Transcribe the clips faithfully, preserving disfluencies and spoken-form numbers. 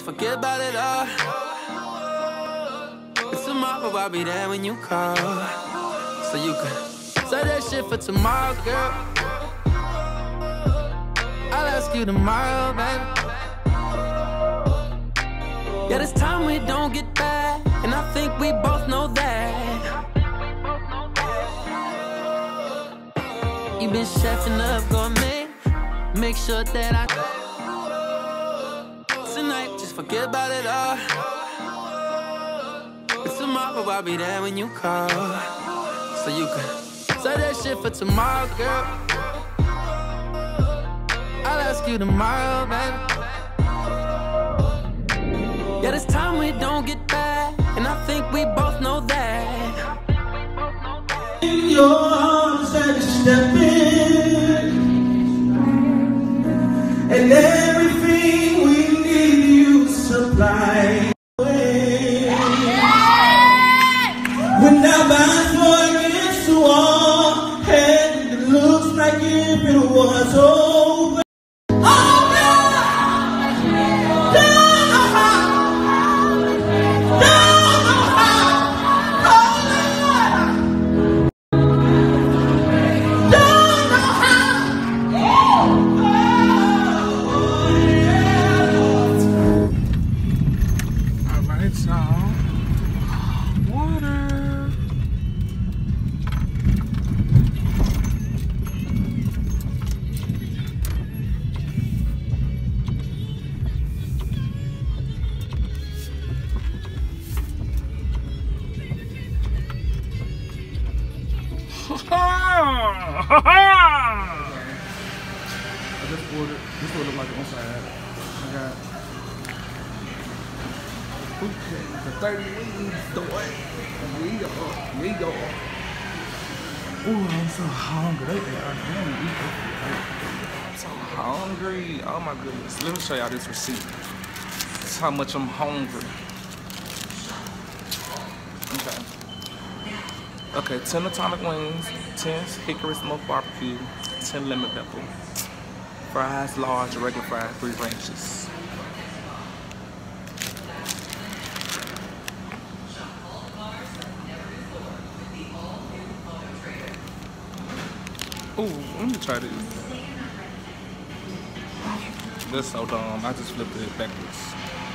forget about it all. And tomorrow I'll be there when you call. So you can say that shit for tomorrow, girl. I'll ask you tomorrow, baby. Yeah, this time we don't get back, and I think we both know that. You been chefing up gourmet, make sure that I tonight just forget about it all. And tomorrow I'll be there when you call. So you can say that shit for tomorrow, girl. I'll ask you tomorrow, baby. Yeah, this time we don't get back, and I think we both know that. In your arms and step in, and everything we need you supply. When our backs were against the wall, and it looks like if it was over. I just ordered. This will look like the inside. I got the thirty wings. The what? Yeah, yeah. Ooh, I'm so hungry. I can't eat this. I'm so hungry. Oh my goodness. Let me show y'all this receipt. That's how much I'm hungry. Okay. Okay, ten atomic wings, ten hickory smoked barbecue, ten lemon pepper, fries large, regular fries, three ranches. Ooh, let me try this. That's so dumb. I just flipped it backwards.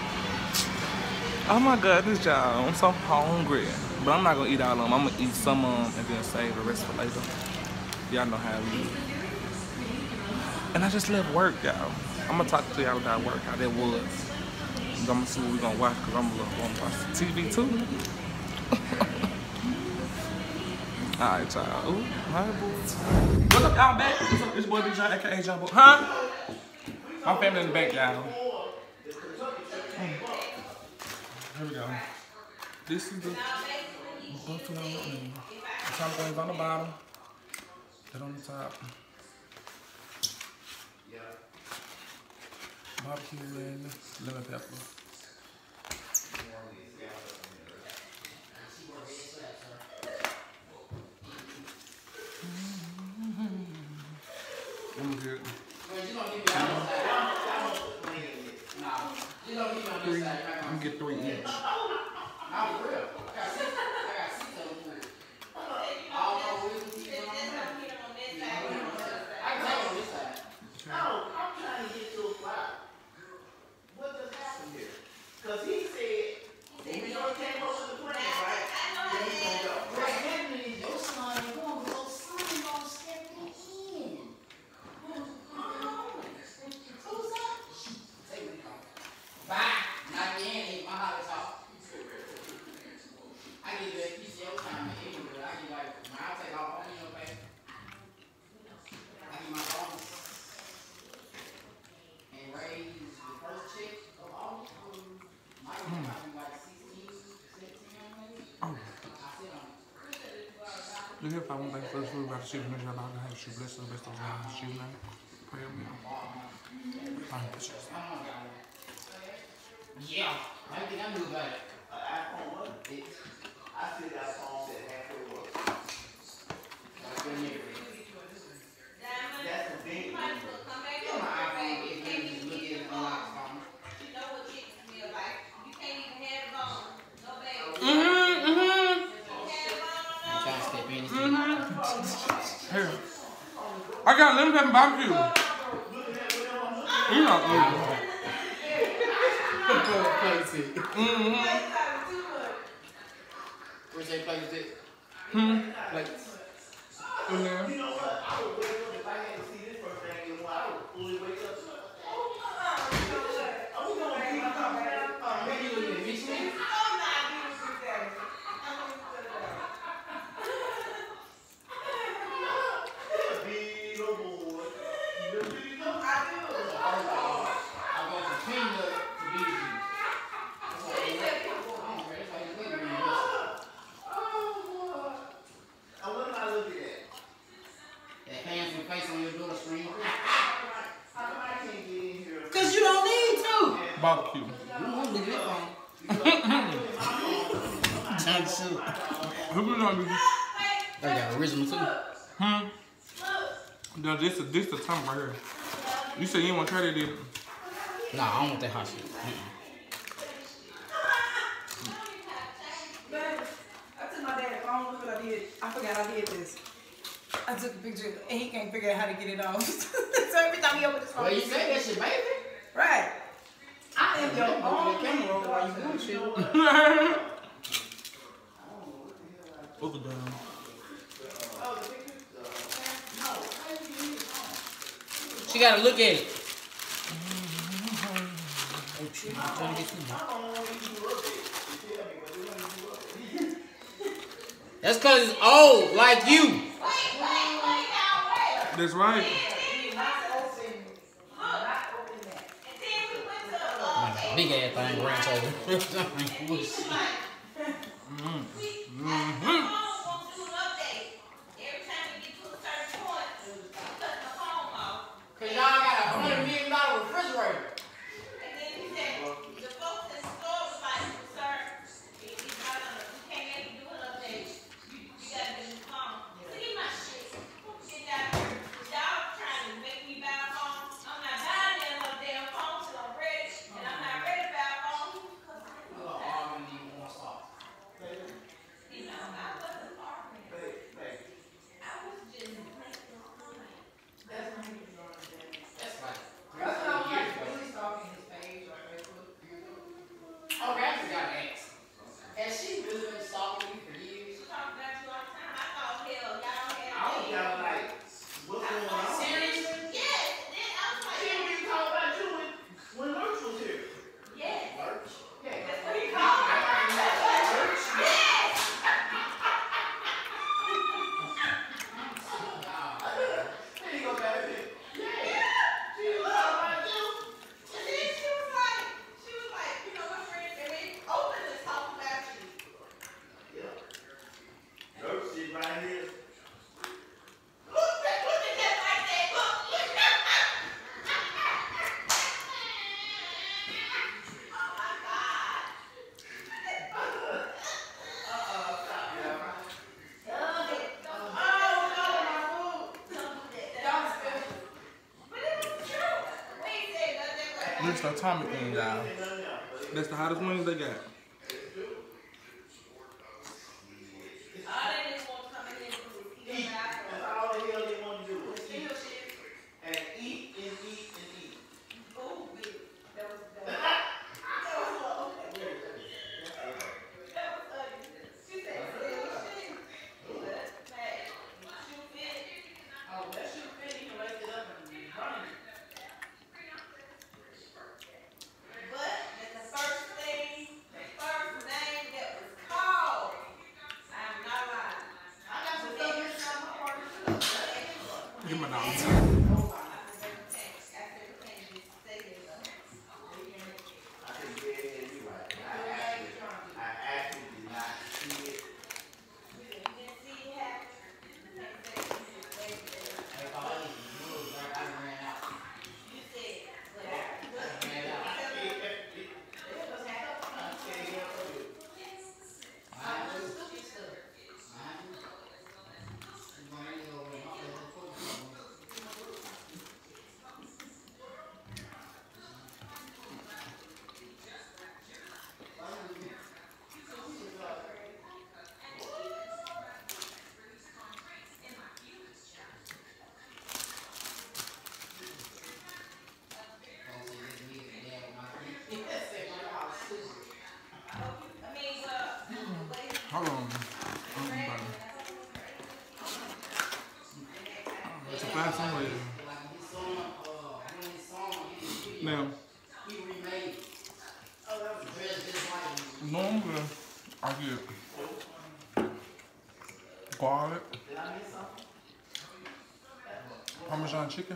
Oh my goodness, y'all. I'm so hungry. But I'm not gonna eat all of them. I'm gonna eat some of them and then save the rest for later. Y'all know how we eat. And I just left work, y'all. I'm gonna talk to y'all about work, how that was. I'm gonna see what we're gonna watch, because I'm gonna watch the T V too. Alright, y'all. Ooh, hi, boys. What's up, y'all back? What's up? It's boy Big John, aka John Boy. Huh? My family in the back, y'all. Here we go. This is the buffalo and the top wings on the bottom. That on the top. Barbecue and lemon pepper. I'm good. Three. I'm gonna get three each. Look here, if I want back first food about the ship, and then y'all have shoe bless the best of y'all shoe name. Pray on me. Fine, pictures. Yeah, I think I knew about it. iPhone what? I see that phone said halfway work. That's the big one. Yeah, my iPhone is maybe just looking at the unlock phone. got lemon pepper barbecue. You know, mm-hmm. Where's that place at? Hmm. Plates. In there. Cause you don't need to. Barbecue. You don't need it on. John Shoot. Who you know? I got original too. Hmm. No, this is this the time right here. You said you didn't want to try that, did you? Nah, I don't want that hot shit. Mm-mm. I took my dad phone. Look what I did. I forgot I did this. I took a picture and he can't figure out how to get it off. So every time he opens his phone. Well, you say that shit, baby. Right. I am your Open own the camera roll while you doing shit. Look at that. She gotta look at it. Oh shit, I'm trying to get you. That's cause it's old, like you. That's right. Big ass thing, ranch over. Mm. Mm-hmm. Cause y'all got a hundred million dollar refrigerator. This is the atomic thing, y'all. That's the hottest wings they got. Give me an Now, He remade it. Oh, that was dressed just like normally I get garlic, Did I miss something? Parmesan chicken.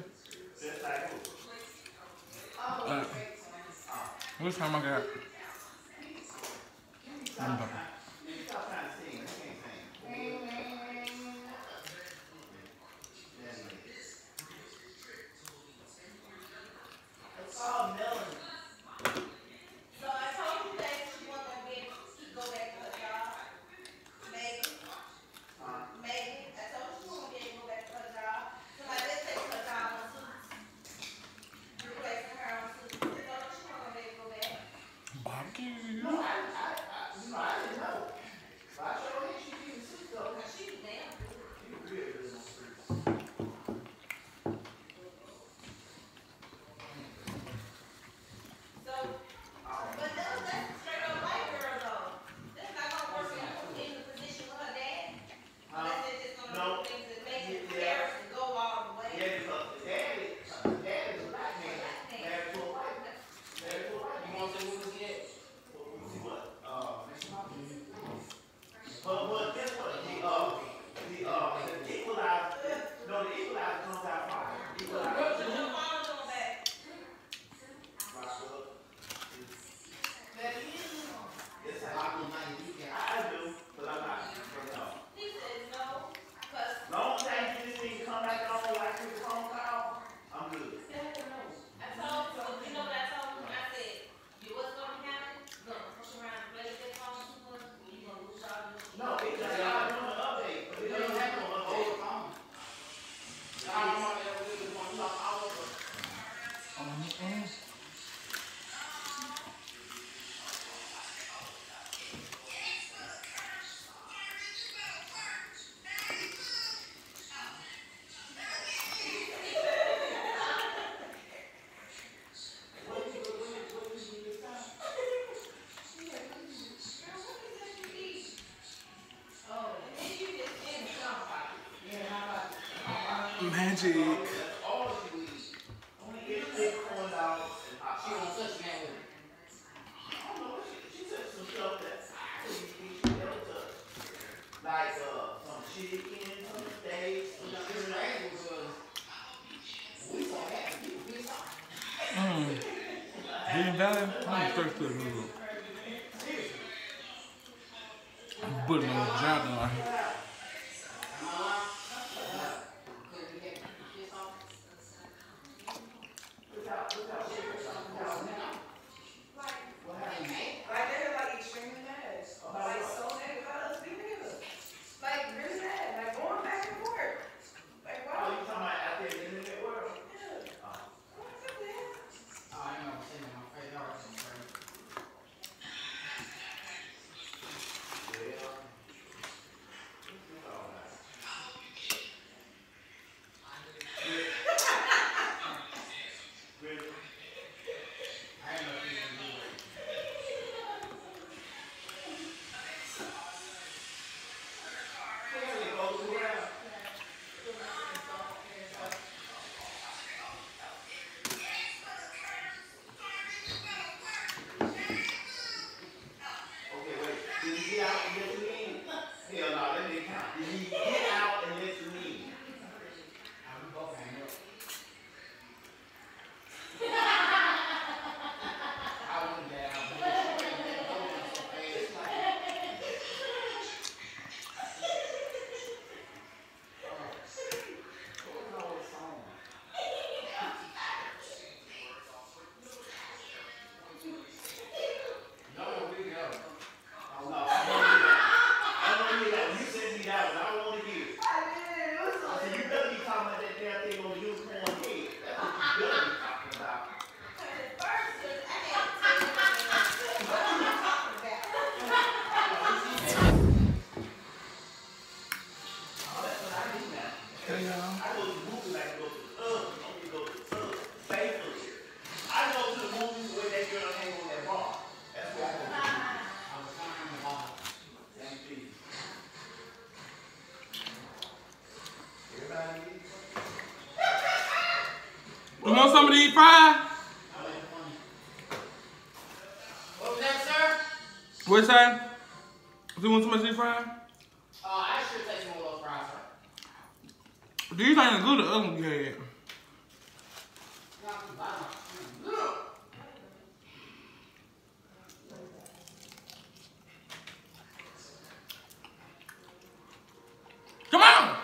Uh, this time I got lemon pepper. Stop trying to sing. You can't sing. It's all melon. So I told you that she wasn't gonna be able to go back to her job. Maybe. Maybe. I told you she wasn't gonna be able to go back to her job. Somebody did take her job on Suits. Replacing her on Suits. I told you she wasn't gonna be able to go back. Barbecue. No, I, I, I, you know, I didn't know. But I showed her she didn't see though. She was damn good. She really good on street. So, but that was, that's a straight up white girl though. That's not gonna work in, in the position with her dad. Unless it's just gonna No. do things that make it Yeah. fair to go all the way. Yeah, because the dad is, the dad is a black man. Married to a white man. Married to a white man. You want to say what was it? See what? Uh, but, but guess what? The, uh, the, uh, the equalizer, no, the equalizer comes out fire. Equalizer. So her mom going back. Rock up. Baby, you know. Yes, I, Lock in night, you can. I do, but I'm not. But no. He said no, cause Long time you just need to come back on like this phone call, I'm good. I told you, you know what I told him? I said, you what's gonna happen? You're gonna push around and play with that phone too much, and you're gonna lose all your shit. No, it's just y'all doing an update, but it doesn't have no update. I don't want to ever do this one. Talk all over. Mm-mm. Oh, and then you just end something. Magic. All of you eat. Only get thick corn dogs and hot She don't touch man with it. I don't know, she, she took some stuff that I couldn't even think she never touched. Like, uh, some chicken, some steaks, some This shit. rain was good. We so happy. We, we so Mm. Hidden Valley. I'm thirsty to move. I'm putting on the job now. Could we get this off? Like they're like extremely mad. Like so mad about us being here. Like really mad. Like going back and forth. Like Oh, wow. you talking about out there in the internet world? Yeah. What's up there? Oh, I know. I'm sitting in my face. Y'all are some crazy. Yeah. What's that? Do you want too much deep fried? Uh, I should take some more fries. Do you think it's good or the other one you had? Come on!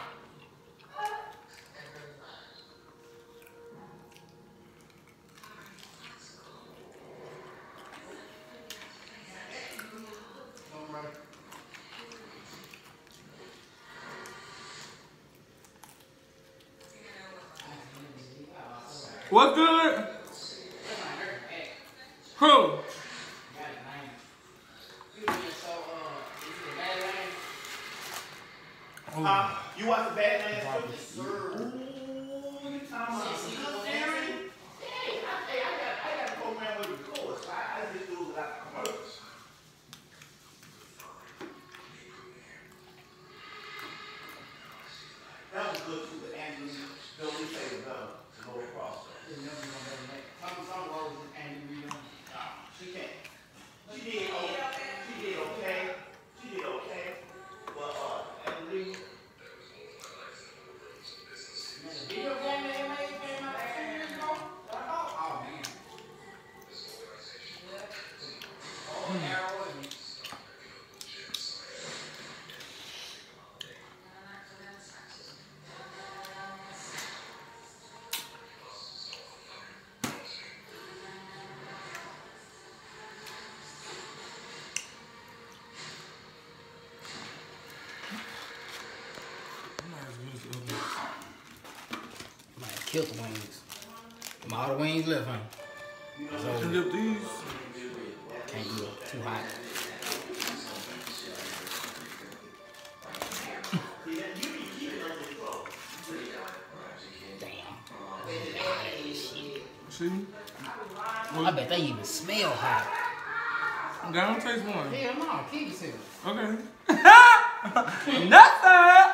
What's good? Who? Uh, you watch the Batman cookie? Ooh, you talking about good theory? Hey, I, hey, I got, I got a program with records. So I, I just do it without commercials. That was good too, but Andy, don't we say it better? No cross. She can't. She did okay. She did okay. She did okay. But uh, Andy. Video game that made came out two years ago? Oh, man. Oh, Arrow and killed the wings. Them all the wings left, huh? So, Can dip these? can't do it. Too hot. See? I bet they even smell hot. Go and taste one. Hell no, keep yourself. Okay. Nothing!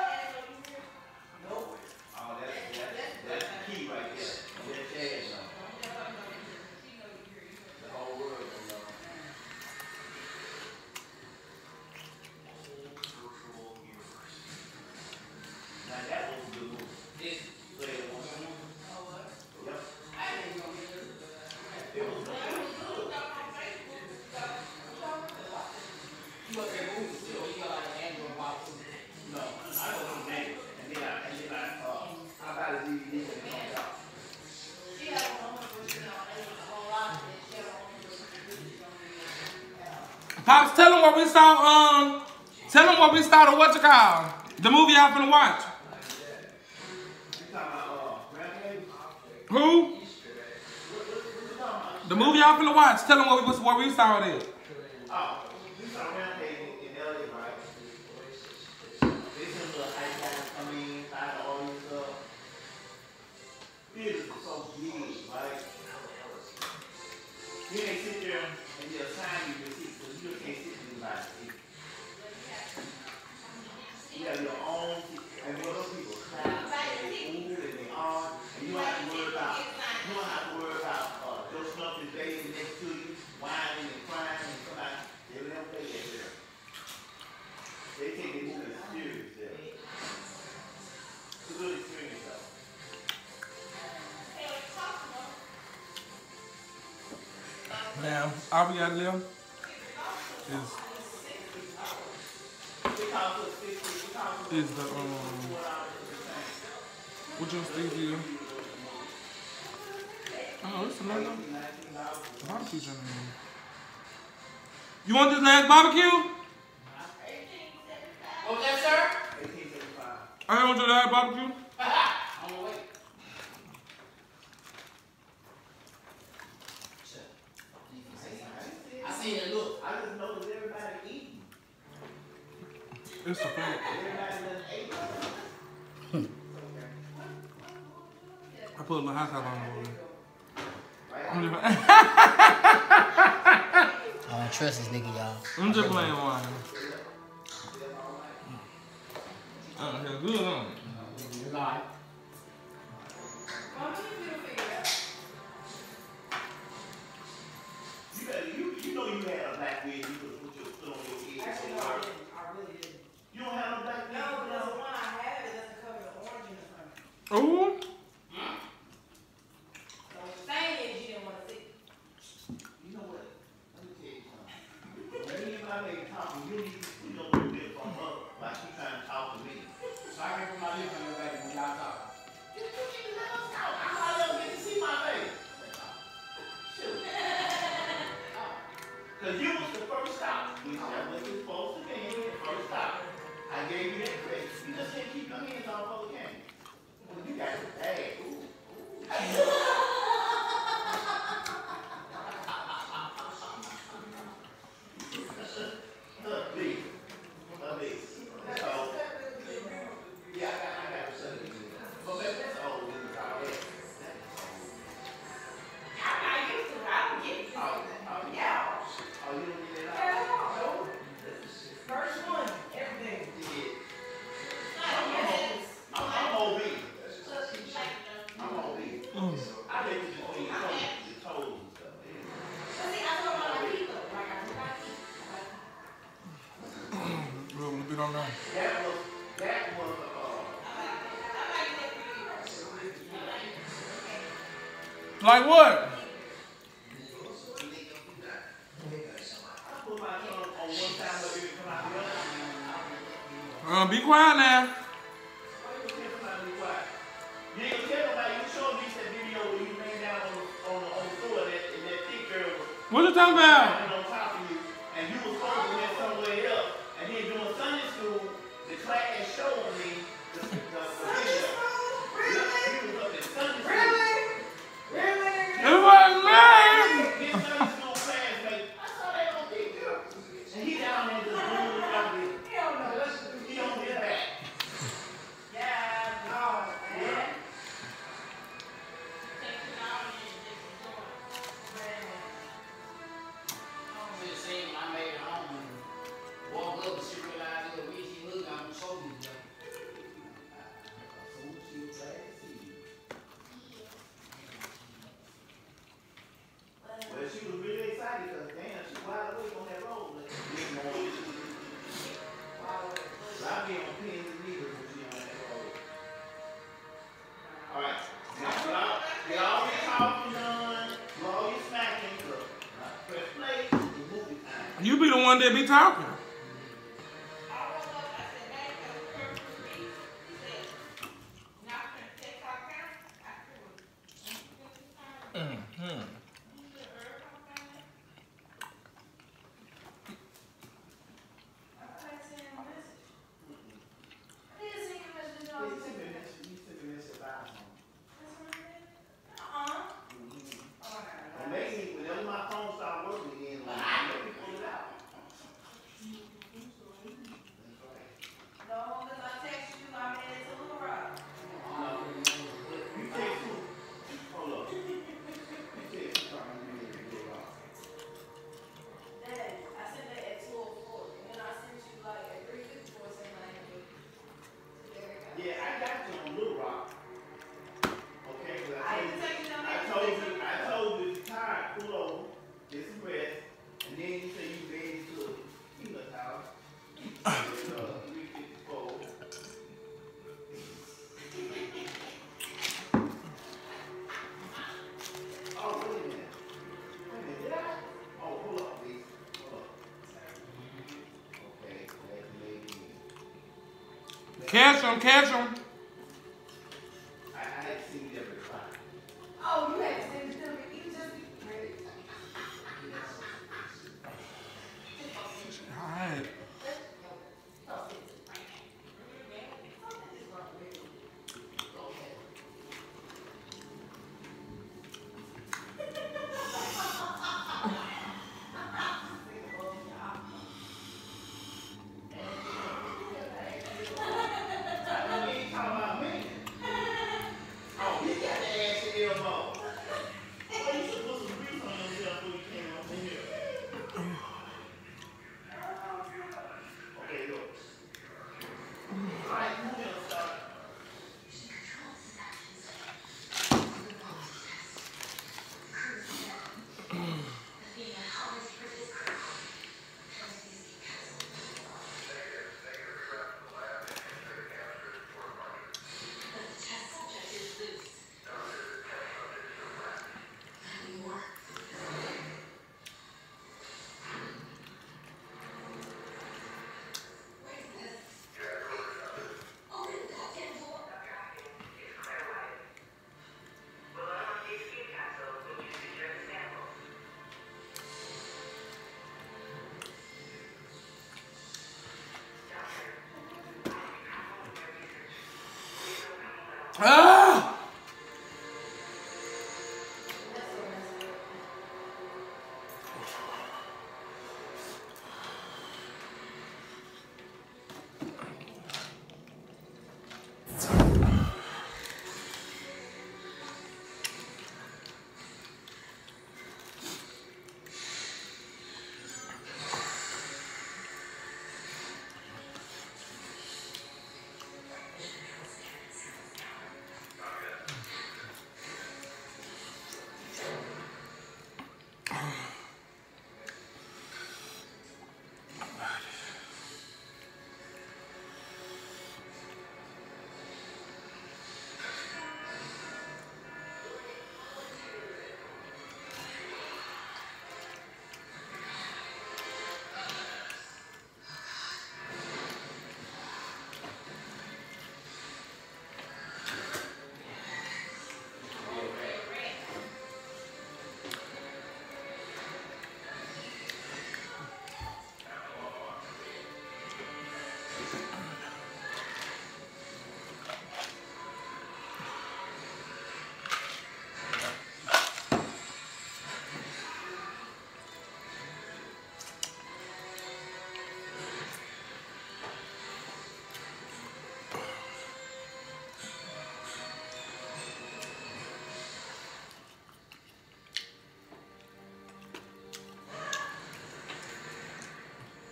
Pops, tell them what we saw, um, tell them what we saw to what you call, the movie y'all finna watch. Who? The movie y'all finna watch, tell them what we, what we saw there. Oh, we saw Rampage in L A, right? They sent the ice guys come in, find all this stuff. Theaters are so big, right? Then they sit there and they assign you your seat, because you just can't sit in anybody's seat. You have your own seat, and when those people clap, and they move, and they on, and you don't have to worry about, you don't have to worry about uh, those stuff is baby next to you, whining and crying, and somebody, they will never play that there. They take their movie serious there. It's a good experience though. Now, all we got left is, is the, um, what you think here? Oh, it's another barbecue joint in here. You want this last barbecue? What was that, sir? eighteen seventy-five. I want your last barbecue. On the way. I seen it look. I just know that everybody eating. It's a fact. Everybody doesn't eat. I put a little hot sauce on it. I'm just, I don't trust this nigga, y'all. I'm just playing wine. Oh, it's good, huh? It's all right. You, better, you, you know you had a black wig, you could put your Ooh. So what you're saying is you didn't want to see. You know what? Let me tell you something. When me and my baby talking, you need to you don't do this from her like she trying to talk to me. So I can put my lips on your baby when y'all talk. You need to let us talk. I might never get to see my baby. Shoot. Because you was the first stop. We said what you supposed to be. The first stop. I gave you that credit. You just didn't keep your hands off other candy. Well, you got it bad. Ooh. Look, please. Look, please. So, yeah, I got, I got to say it. But maybe that's all we do. All that. I'm not used to it. I don't get it. Oh, oh, Yeah. oh, you don't get it out? Hell no. First one, everything. Yeah. Like, yes. I'm, I'm O B. I'm O B. I think it's just being told, it's told and stuff. Yeah. But see, I told my like people, like I do not eat. A little bit on that. That was, that was, uh, Like what? I put my tongue on one side of it come out the other. Uh, be quiet now. Why you gonna tell somebody to be quiet? You ain't gonna tell nobody, you showed me that video where you laying down on the, on the, on the floor and that, and that thick girl was What you talking about? standing on top of you, and you was supposed to be somewhere else, and then doing Sunday school, the class showed me the, the, the video. Really? You was up in Sunday school. Really? Really? It wasn't me. His Sunday school classmate, I saw that on T V. And he down there just doing out there. Hell no. He on his back. Yeah, no, man. I'm just saying when I made it home and walk up and she realized it was me, she looked, I'm so busy. So she was glad to see you. Well, she was really excited because, damn, she wide awake on that road. Like, this morning. So I be on pins and needles when she on that road. All right. Now, get all, get all your talking done, do all your smacking, so press play, it's movie time. You be the one that be talking. Mm-hmm. He's sipping this, he's sipping this about him. And maybe whenever my phone start working again, like, I know we pull it out. That's right. No, you take two. Hold up. You take two. Trying to get it get off. Yeah, I got you on Little Rock. Okay, 'cause I told you, I told you, I told you if you're tired, pull over, get some rest, and then you say you ready to Peanut House. It's, uh, three fifty-four. Oh, wait a minute. Wait a minute, did I? Oh, hold up, please. Hold up. Okay, let the lady in. Catch him, catch him. I, I had seen you every time. Oh, you had to send it to me. You just ready. All right. I know you ain't talking Ah!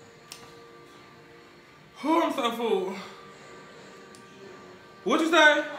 Oh, I'm so full. What'd you say?